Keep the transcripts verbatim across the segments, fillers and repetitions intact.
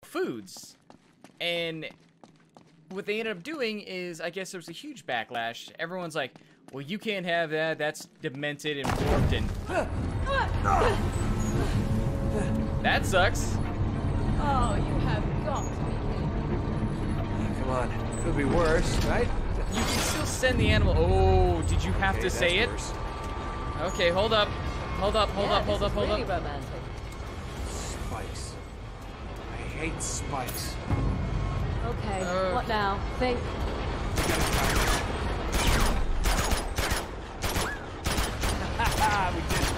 foods. And what they ended up doing is, I guess there was a huge backlash. Everyone's like, well, you can't have that. That's demented and warped and... That sucks. Oh, you have got to be kidding. Come on, could be worse, right? You can still send the animal. Oh, did you have Okay, to say it? worse. Okay, hold up. Hold up, hold Yeah, up, hold this up, is hold really up. romantic. Spikes. I hate spikes. Okay, Uh, what now? Think. Haha, we did it.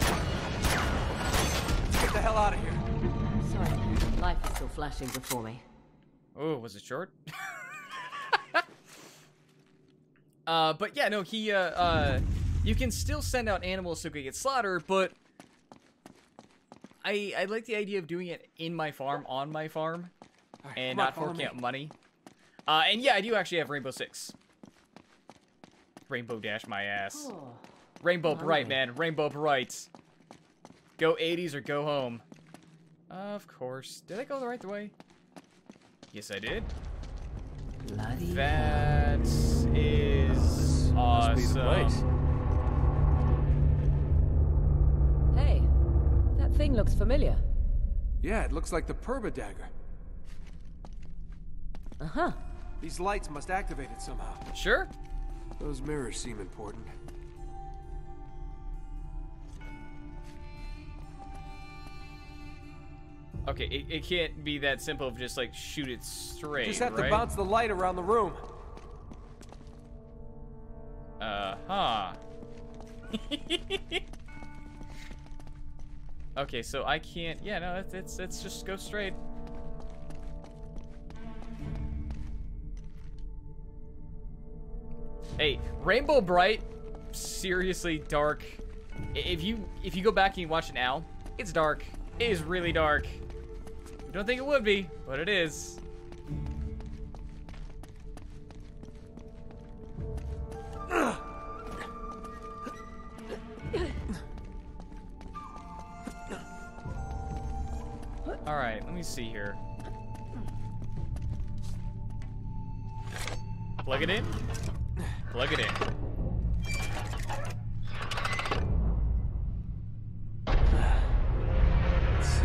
Let's get the hell out of here. Sorry, life is still flashing before me. Oh, was it short? uh, but yeah, no, he, uh, uh, you can still send out animals so they get slaughtered, but I, I like the idea of doing it in my farm, on my farm, All right, and come on, not follow forking me. out money. Uh, and yeah, I do actually have Rainbow Six. Rainbow Dash my ass. Oh, Rainbow Blimey. Bright, man. Rainbow Bright. Go eighties or go home. Of course. Did I go the right way? Yes, I did. bloody That is Must be the place. awesome. Hey, that thing looks familiar. Yeah, it looks like the Purba dagger. Uh-huh. These lights must activate it somehow. Sure. Those mirrors seem important. Okay, it, it can't be that simple of just like shoot it straight, Just have right? to bounce the light around the room. Uh huh. Okay, so I can't. Yeah, no, it's it's, it's just go straight. Hey, Rainbow Bright, seriously dark. I- If you if you go back and you watch it now, it's dark. It is really dark. You don't think it would be, but it is. All right, let me see here. Plug it in. Plug it in. Let's see.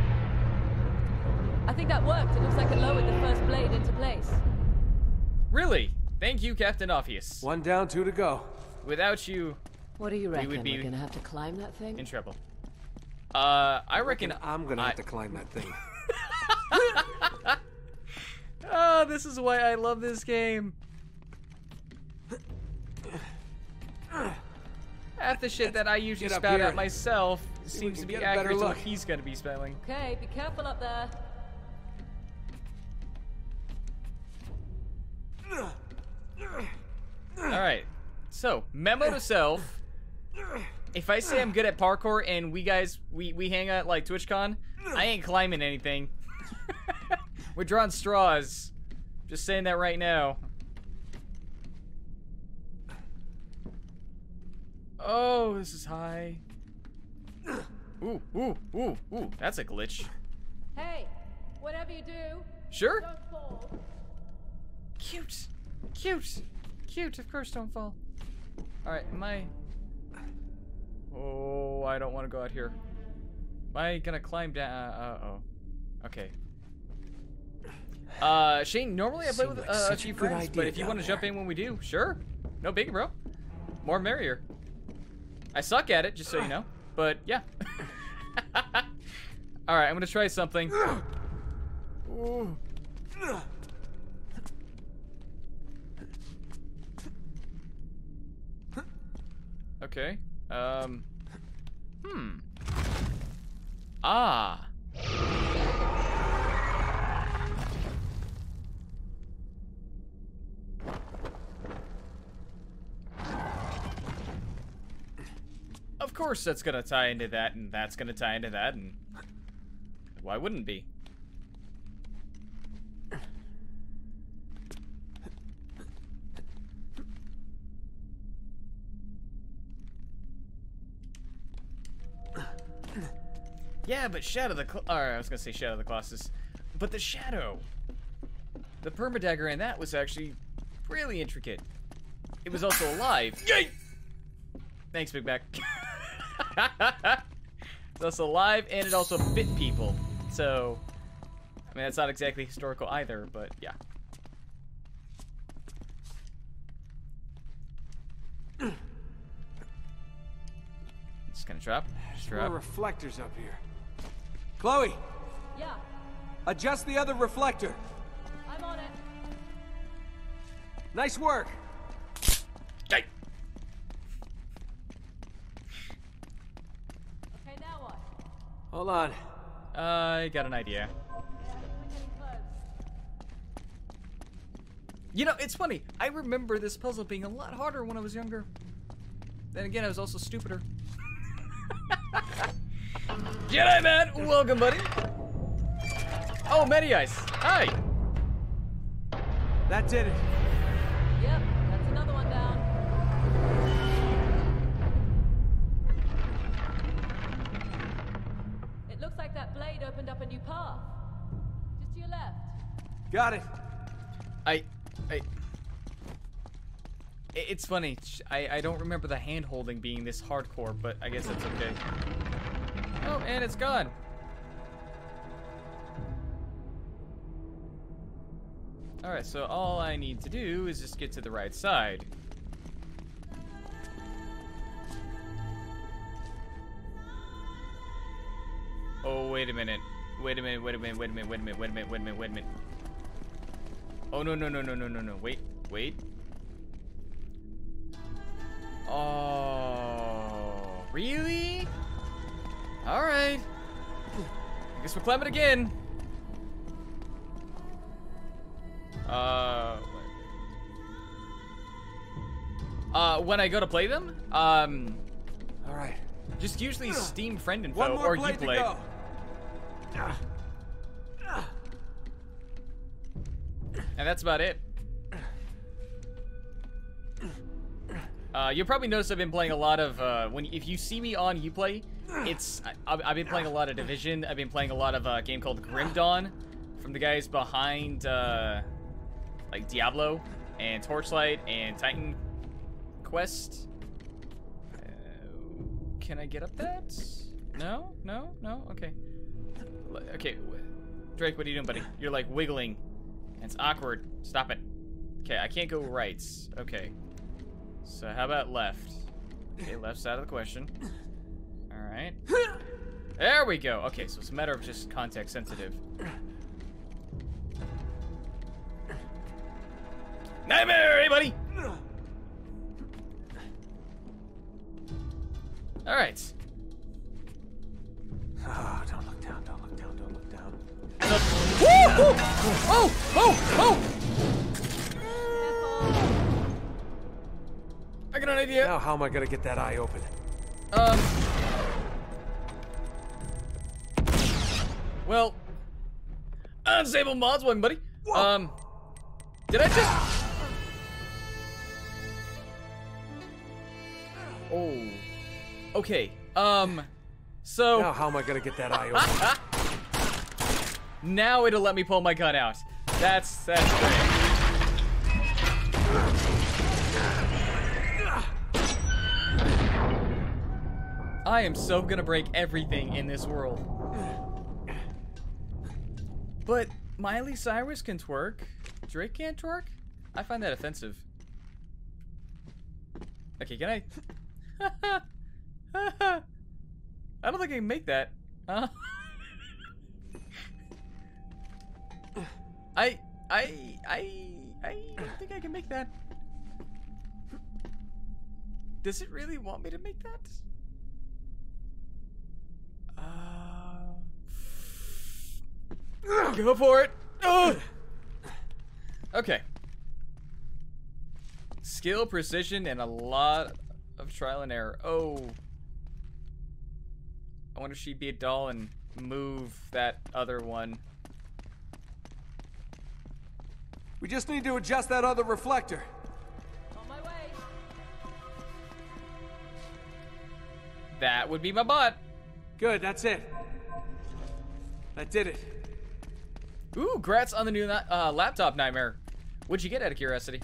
I think that worked. It looks like it lowered the first blade into place. Really? Thank you, Captain Obvious. One down, two to go. Without you, What do you reckon? would be We're gonna have to climb that thing? in trouble. Uh, I reckon. I'm gonna I- have to climb that thing. Oh, this is why I love this game. Half the shit that I usually Get up spout here. out myself we seems can to be get a better accurate to what look. he's gonna be spelling. Okay, be careful up there. Alright, so, memo to self. If I say I'm good at parkour and we guys, we, we hang out like TwitchCon, I ain't climbing anything. We're drawing straws. Just saying that right now. Oh, this is high. Ooh, ooh, ooh, ooh, that's a glitch. Hey, whatever you do, Sure? don't fall. Cute. Cute. Cute, of course don't fall. Alright, am I... Oh, I don't want to go out here. Am I gonna climb down? Uh, uh oh. Okay. Uh, Shane, normally I play Seemed with like uh, a such a few good friends, but idea if you down want to jump there. in when we do, sure. No biggie, bro. More merrier. I suck at it, just so you know. But, yeah. Alright, I'm gonna try something. Ooh. Okay. Um. Hmm. Ah. Of course that's gonna tie into that, and that's gonna tie into that, and why wouldn't it be? Yeah, but Shadow of the Cl- or I was gonna say Shadow of the Colossus. But the shadow, the permadagger in that was actually really intricate. It was also alive. Yay! Thanks, Big Mac. It's also alive, and it also bit people. So, I mean, that's not exactly historical either, but yeah. Just gonna drop. Just There drop. are reflectors up here. Chloe, Yeah, adjust the other reflector. I'm on it. Nice work. Hey! Okay, now what? Hold on. I got an idea. We're getting close. You know, it's funny. I remember this puzzle being a lot harder when I was younger. Then again, I was also stupider. Jedi Man, welcome, buddy. Oh, Medi Ice. Hi. That did it. Yep, that's another one down. It looks like that blade opened up a new path. Just to your left. Got it. I, I. I- It's funny. sh- I I don't remember the hand holding being this hardcore, but I guess that's okay. Oh, and it's gone. All right, so all I need to do is just get to the right side. Oh, wait a minute. Wait a minute, wait a minute, wait a minute, wait a minute, wait a minute, wait a minute, wait a minute. Oh, no, no, no, no, no, no, no. Wait, wait. Oh, really? All right. I guess we'll climb it again. Uh, uh, when I go to play them, um, All right. just usually Steam friend info One more or blade you to play. go. Ah. And that's about it. Uh, you'll probably notice I've been playing a lot of, uh, when if you see me on Uplay, it's, I, I've I've been playing a lot of Division. I've been playing a lot of a game called Grim Dawn from the guys behind, uh, like Diablo and Torchlight and Titan Quest. Uh, can I get up that? No? No? No? Okay. L- Okay. Drake, what are you doing, buddy? You're like wiggling. It's awkward. Stop it. Okay, I can't go right. Okay. So how about left? Okay, left side of the question. All right. There we go. Okay, so it's a matter of just context sensitive. Nightmare, hey buddy. All right. Oh, don't look down, don't look down, don't look down. Woo! Woo! Oh! Oh! Oh! I got an idea. Now how am I gonna get that eye open? Um. Well. Unstable mods, one buddy. Whoa. Um. Did I just? Oh. Okay. Um. So. Now how am I gonna get that eye open? Now it'll let me pull my gun out. That's that's great. I am so gonna break everything in this world. But Miley Cyrus can twerk. Drake can't twerk? I find that offensive. Okay, can I? I don't think I can make that. Huh? I, I, I, I don't think I can make that. Does it really want me to make that? Uh, go for it. Ugh. Okay. Skill, precision, and a lot of trial and error. Oh. I wonder if she'd be a doll and move that other one. We just need to adjust that other reflector. On my way. That would be my bot. Good, that's it. That did it. Ooh, grats on the new uh, laptop nightmare. What'd you get out of curiosity?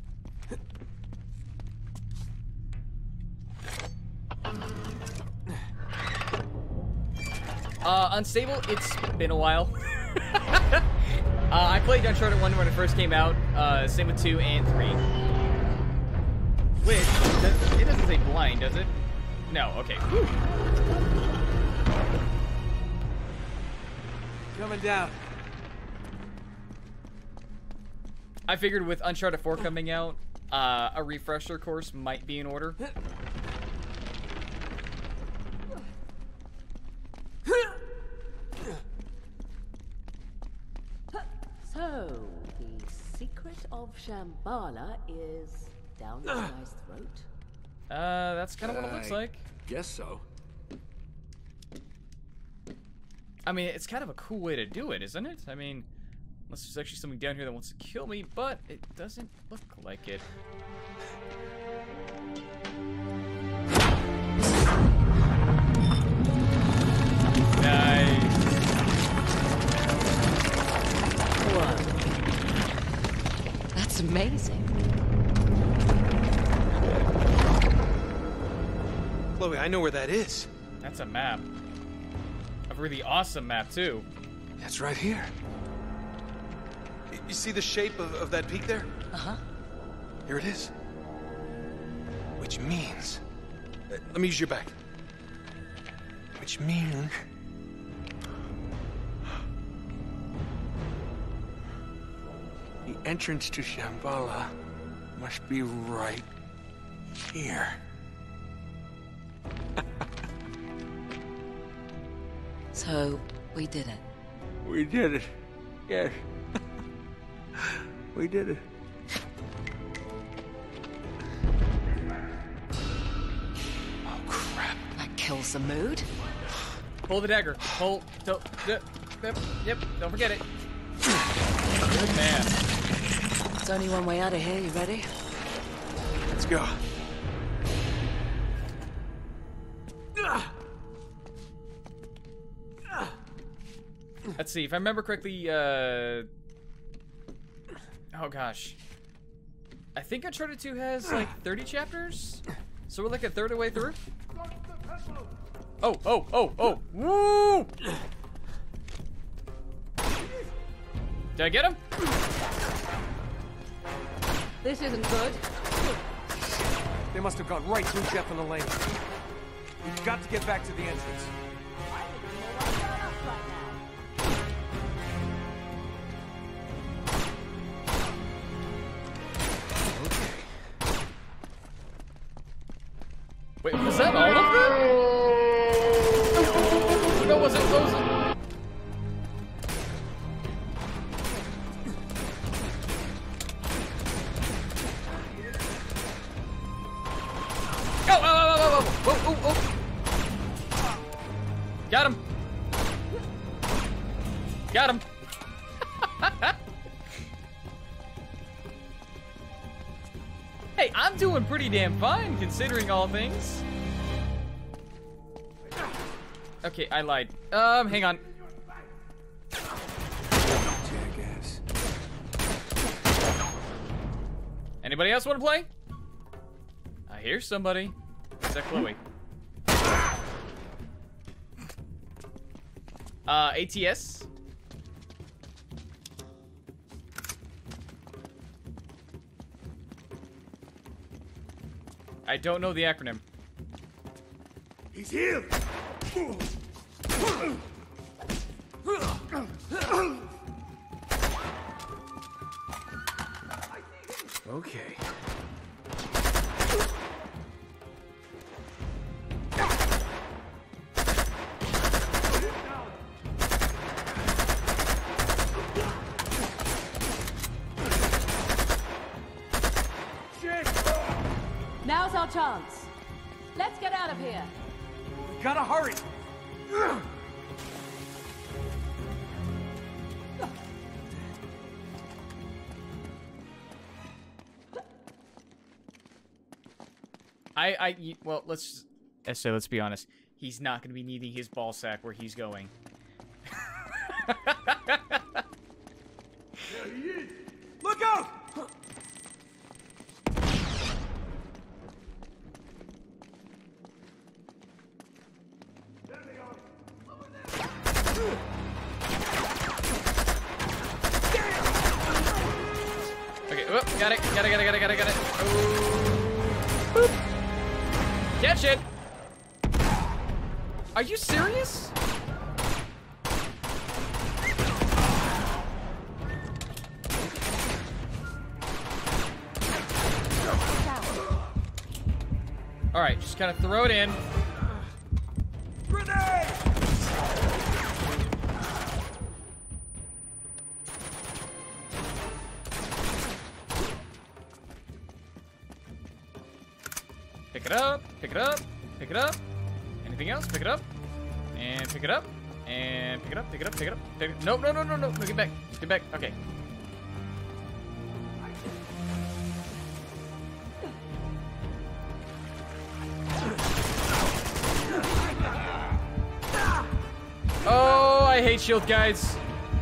Uh, Unstable, it's been a while. uh, I played Uncharted one when it first came out. Uh, same with two and three. Which, it doesn't say blind, does it? No, okay. Whew. Coming down. I figured with Uncharted four coming out, uh, a refresher course might be in order. So, the secret of Shambhala is down this guy's throat? Uh, that's kind of what it looks I like. Guess so. I mean, it's kind of a cool way to do it, isn't it? I mean, unless there's actually something down here that wants to kill me, but it doesn't look like it. Nice. Whoa. That's amazing. Chloe, I know where that is. That's a map. A really awesome map, too. It's right here. Y- You see the shape of, of that peak there? Uh-huh. Here it is. Which means... Uh, let me use your back. Which means... The entrance to Shambhala must be right here. So, we did it. We did it. Yes. We did it. Oh, crap. That kills the mood. Pull the dagger. Pull. Don't, yep, yep, yep, don't forget it. Good man. There's only one way out of here, you ready? Let's go. Let's see, if I remember correctly, uh... oh gosh. I think Uncharted two has like thirty chapters? So we're like a third of the way through? Oh, oh, oh, oh, woo! Did I get him? This isn't good. They must have gone right through Jeff and Elena. We've got to get back to the entrance. Wait, was that all of them? No, was it those? Oh, oh, oh, oh, oh, oh, oh, oh. Got him. Got him. Hey, I'm doing pretty damn fine considering all things. Okay, I lied. Um, hang on. Jackass. Anybody else want to play? I hear somebody. Is that Chloe? Uh, A T S. I don't know the acronym. He's here. Okay. Now's our chance. Let's get out of here. Gotta hurry. I, I, y- well, let's, let's say, let's be honest. He's not going to be needing his ball sack where he's going. Got it, got it, got it, got it, got it, got it. Ooh. Boop. Catch it. Are you serious? All right, just kind of throw it in. Grenade! Pick it up, pick it up, pick it up. Anything else? Pick it up. And pick it up. And pick it up, pick it up, pick it up. Pick it. No, no, no, no, no. No, get back. Get back. Okay. Oh, I hate shield guys.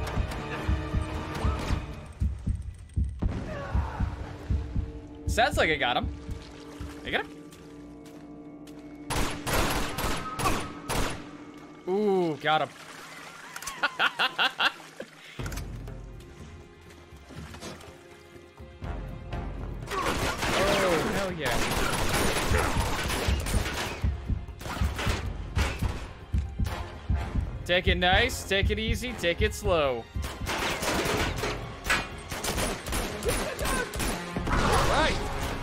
Sounds like I got him. I got him. Ooh, got him. Oh, hell yeah. Take it nice, take it easy, take it slow. Right.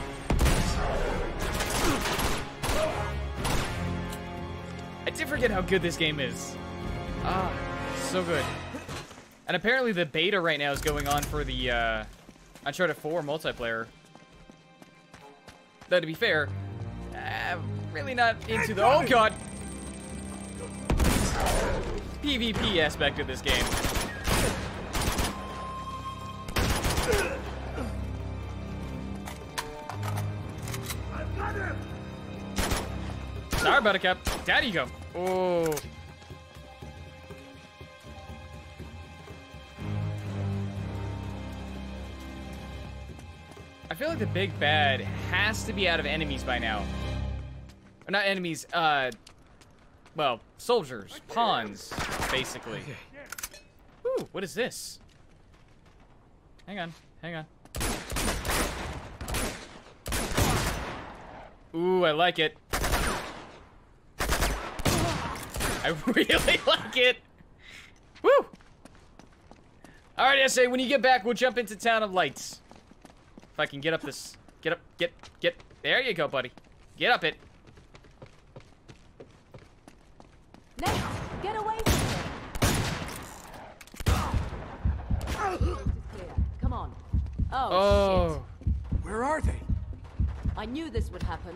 I did forget how good this game is. Ah, so good. And apparently the beta right now is going on for the uh, Uncharted four multiplayer. Though to be fair, I'm really not into the oh god PvP aspect of this game. Sorry, Buttercup. Down you go. Oh. I feel like the big bad has to be out of enemies by now. Or not enemies, uh... well, soldiers. Pawns, basically. Ooh, what is this? Hang on, hang on. Ooh, I like it. I really like it. Woo! Alright, S A, when you get back, we'll jump into Town of Lights. If I can get up this. Get up, get, get. There you go, buddy. Get up it. Nate, get away from me. Come on. Oh, Oh. shit. Where are they? I knew this would happen.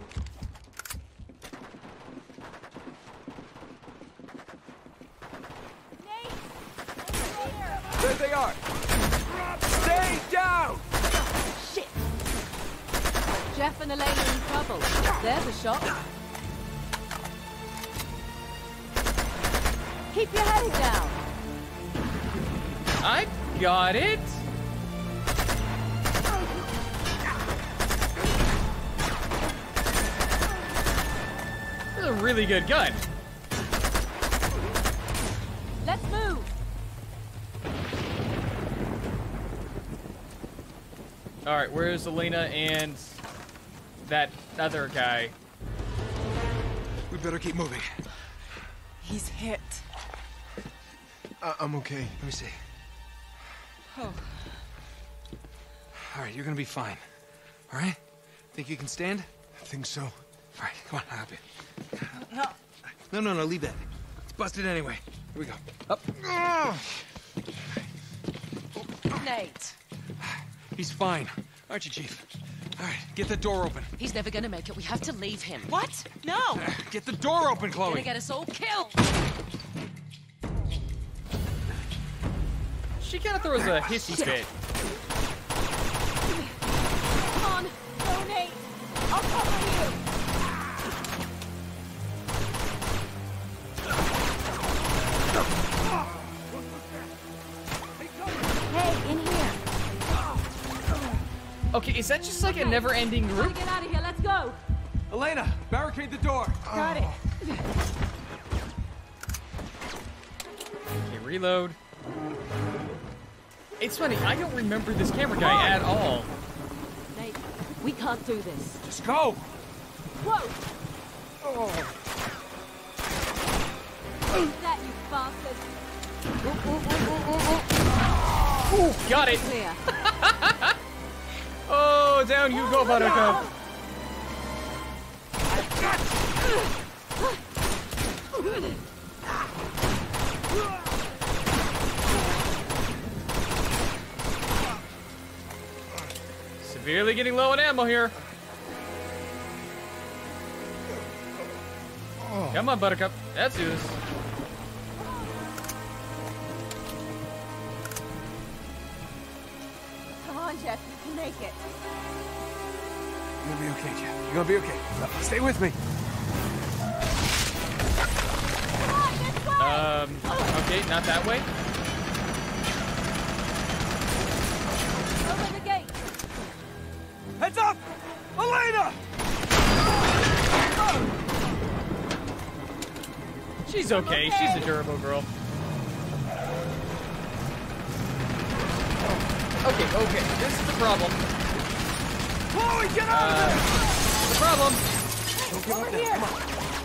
Nate! Over here! There they are! Stay down! Shit! Jeff and Elena are in trouble. There's a shot. Keep your head down. I got it. This is a really good gun. Let's move. All right, where's Elena and that other guy? We better keep moving. He's hit. Uh, I'm okay. Let me see. Oh. All right, you're gonna be fine. All right? Think you can stand? I think so. All right, come on, I'll help you. No. No, no, no, leave that. It's busted anyway. Here we go. Up. Nate. He's fine. Aren't you, Chief? All right, get the door open. He's never gonna make it. We have to leave him. What? No! Get the door open, Chloe. Gonna get us all killed. She kind of throws a hissy fit. Come on. Go, Nate. I'll cover you. Hey, in here. Okay, is that just like a never-ending Gotta route? get out of here. Let's go. Elena, barricade the door. Got it. Okay, reload. It's funny, I don't remember this camera guy at all. We can't do this. Just go! Whoa! Oh. Eat that, you bastard! Ooh, got it. Clear. Oh, down you go, Buttercup. Severely getting low on ammo here. Come on, Buttercup. Let's do this. Come on, Jeff. You can make it. You're gonna be okay, Jeff. You're gonna be okay. Now, stay with me. Um, okay, not that way. Open the gate. Heads up! Elena! She's okay. okay. She's a durable girl. Okay, okay. This is the problem. Chloe, get out Uh, of there! the problem. Don't give up now. Come on.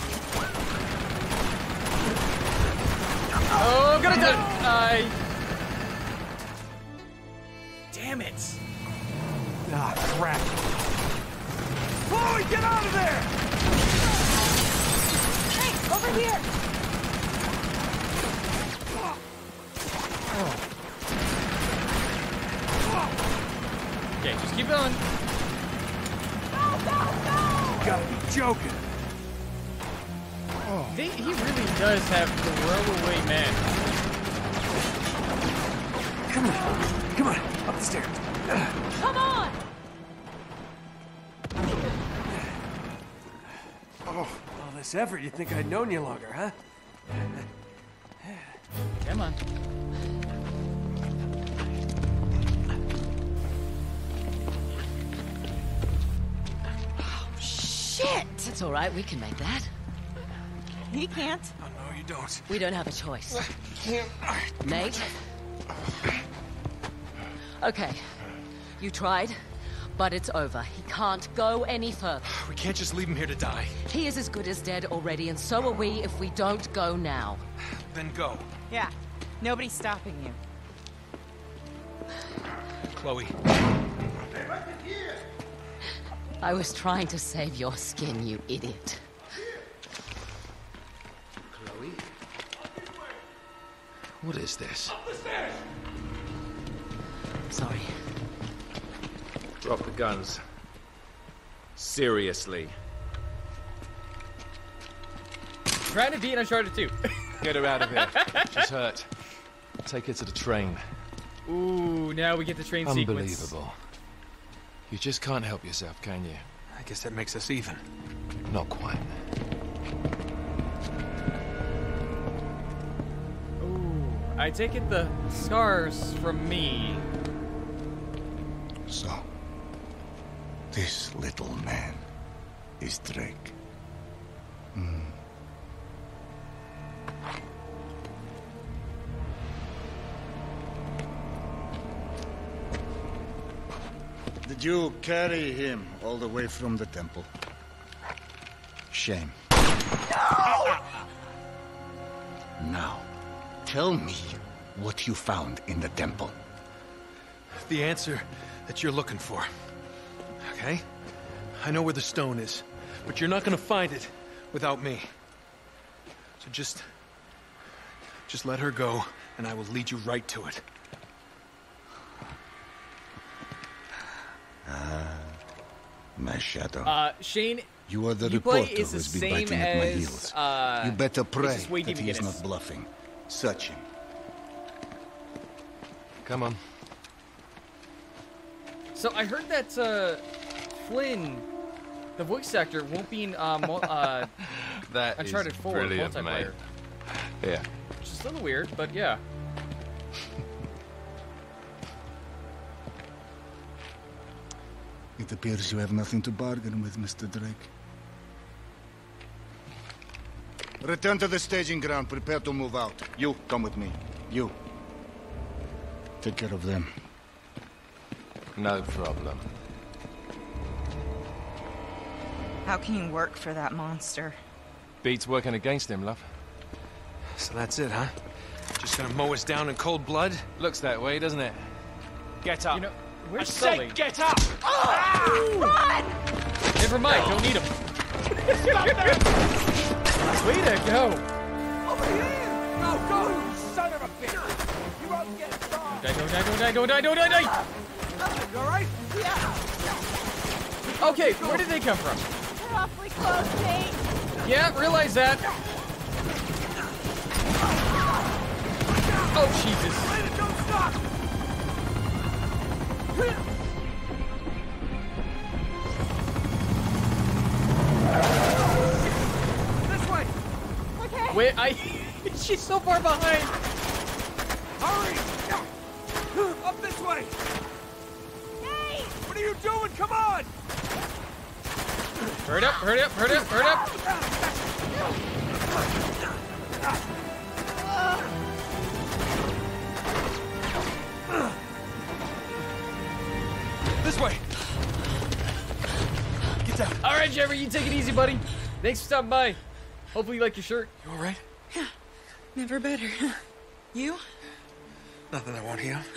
Oh, gonna die. I. Damn it. Ah, crap. Chloe, get out of there! Hey, over here. Okay, just keep going. You gotta be joking. They, he really does have throwaway men. Come on. Come on. Up the stairs. Come on. Oh, all this effort. You'd think I'd known you longer, huh? Come on. Shit! It's all right. We can make that. He can't. Oh, no, you don't. We don't have a choice. Nate? Okay. You tried, but it's over. He can't go any further. We can't just leave him here to die. He is as good as dead already, and so are we if we don't go now. Then go. Yeah. Nobody's stopping you. Chloe. I was trying to save your skin, you idiot. Chloe? What is this? Sorry. Drop the guns. Seriously. Trying to beat Uncharted two. Get her out of here. She's hurt. Take her to the train. Ooh, now we get the train sequence. Unbelievable. You just can't help yourself, can you? I guess that makes us even. Not quite. Ooh, I take it the scars from me. So, this little man is Drake. Hmm. Did you carry him all the way from the temple? Shame. No! Now, tell me what you found in the temple. The answer that you're looking for. Okay? I know where the stone is, but you're not gonna find it without me. So just... just let her go, and I will lead you right to it. Ah, my shadow. Uh, Shane, You are the you play reporter is the who's been same biting at my as, heels. uh, you better pray this is Wade that he is McGinnis. not bluffing. Search him. Come on. So I heard that uh, Flynn, the voice actor, won't be in uh, mul- uh, That Uncharted is four brilliant, multiplayer. mate. Yeah. Which is a little weird, but yeah. It appears you have nothing to bargain with, Mister Drake. Return to the staging ground. Prepare to move out. You, come with me. You. Take care of them. No problem. How can you work for that monster? Beats working against him, love. So that's it, huh? Just gonna mow us down in cold blood? Looks that way, doesn't it? Get up. You know, I where's said Sully? get up! Never mind, don't need him. Way to go. Over here! Go, go, you son of a bitch! You won't get far! Die, don't die, don't die, don't die, don't die, die! You alright? Okay, where did they come from? They're awfully close, Nate. Yeah, realize that. Oh, Jesus. Don't stop! This way! Okay. Wait, I... She's so far behind. Hurry! Up this way! Nate! What are you doing? Come on! Hurry up, hurry up, hurry up, hurry up. This way! Get down! All right, Jeffrey, you take it easy, buddy. Thanks for stopping by. Hopefully you like your shirt. You alright? Never better. You? Nothing I won't heal.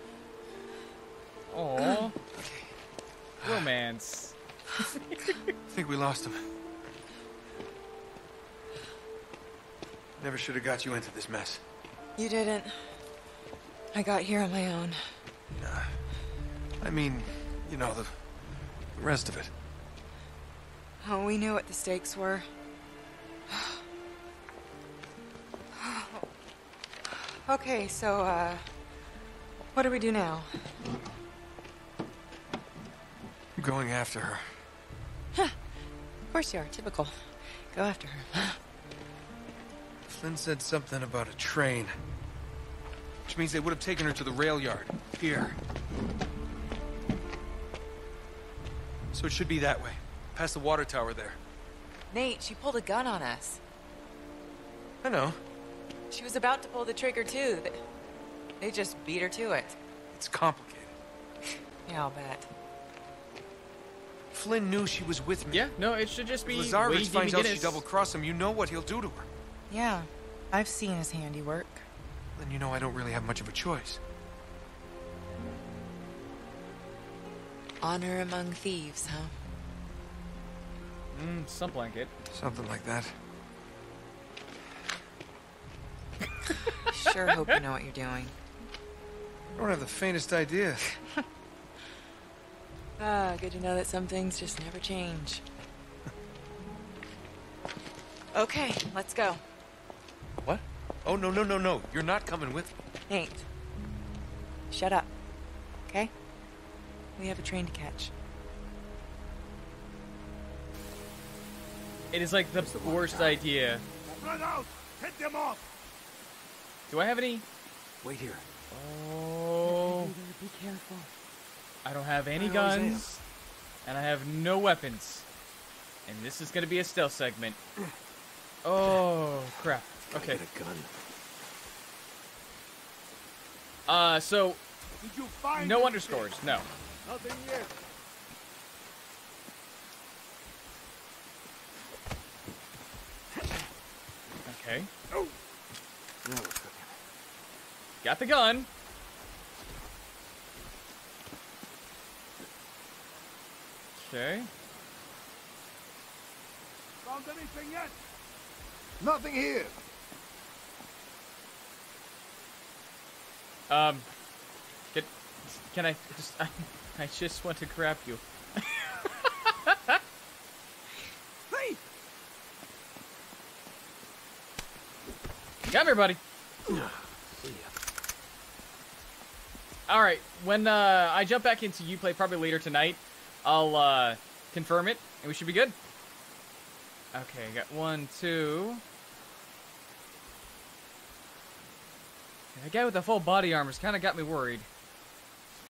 Aww. Romance. I think we lost him. Never should have got you into this mess. You didn't. I got here on my own. Nah. I mean, you know, the, the rest of it. Oh, we knew what the stakes were. Okay, so, uh... what do we do now? I'm going after her. Of course you are, typical. Go after her. Flynn said something about a train. Which means they would have taken her to the rail yard. Here. So it should be that way. Past the water tower there. Nate, she pulled a gun on us. I know. She was about to pull the trigger, too. They- They just beat her to it. It's complicated. Yeah, I'll bet. Flynn knew she was with me. Yeah, no, it should just be. If Lazarevich Wade finds out she McGinnis. double-crossed him, you know what he'll do to her. Yeah, I've seen his handiwork. Then you know I don't really have much of a choice. Honor among thieves, huh? Mm, some blanket. Something like that. Sure hope you know what you're doing. I don't have the faintest idea. Ah, good to know that some things just never change. Okay, let's go. What? Oh, no, no, no, no. You're not coming with me. Nate, shut up, okay? We have a train to catch. It is like the worst idea. Run out! Hit them off! Do I have any? Wait here. Oh. Be careful. I don't have any I always am. guns. And I have no weapons. And this is going to be a stealth segment. Oh, crap. Okay. Get a gun. Uh, so, Did you find no anything? underscores. No. Nothing yet. Okay. Oh. Now we're cooking. Got the gun. Okay. Found anything yet? Nothing here. Um, can, can I just, I, I just want to grab you. Hey! Come here, buddy. All right, when uh, I jump back into Uplay, probably later tonight, I'll uh, confirm it, and we should be good. Okay, I got one, two. That guy with the full body armor's kind of got me worried.